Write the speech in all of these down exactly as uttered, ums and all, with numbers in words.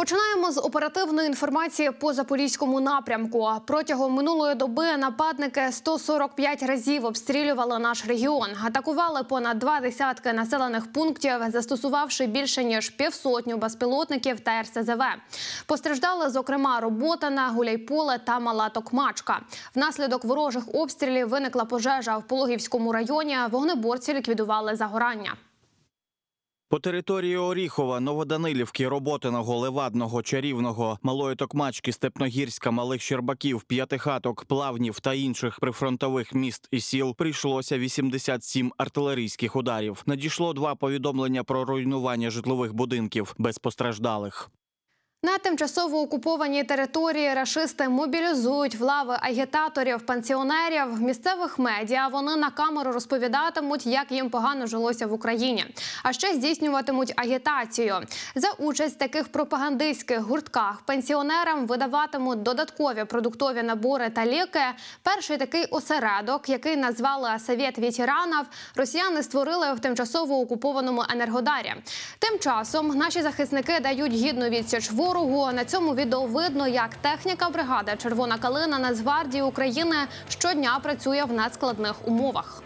Починаємо з оперативної інформації по Запорізькому напрямку. Протягом минулої доби нападники сто сорок п'ять разів обстрілювали наш регіон. Атакували понад два десятки населених пунктів, застосувавши більше ніж півсотню безпілотників та ер ес зе ве. Постраждали, зокрема, Роботине, Гуляйполе та Мала Токмачка. Внаслідок ворожих обстрілів виникла пожежа в Пологівському районі. Вогнеборці ліквідували загорання. По території Оріхова, Новоданилівки, Роботиного, Левадного, Чарівного, Малої Токмачки, Степногірська, Малих Щербаків, П'ятихаток, Плавнів та інших прифронтових міст і сіл прийшлося вісімдесят сім артилерійських ударів. Надійшло два повідомлення про руйнування житлових будинків без постраждалих. На тимчасово окупованій території рашисти мобілізують в лави агітаторів, пенсіонерів, місцевих медіа. Вони на камеру розповідатимуть, як їм погано жилося в Україні. А ще здійснюватимуть агітацію. За участь в таких пропагандистських гуртках пенсіонерам видаватимуть додаткові продуктові набори та ліки. Перший такий осередок, який назвали «Совєт ветеранів», росіяни створили в тимчасово окупованому Енергодарі. Тим часом наші захисники дають гідну відсіч ворогу. На цьому відео видно, як техніка бригади «Червона калина» Нацгвардії України щодня працює в надскладних умовах.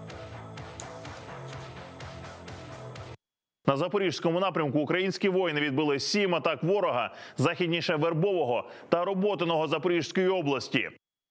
На Запорізькому напрямку українські воїни відбили сім атак ворога західніше Вербового та Роботиного Запорізької області.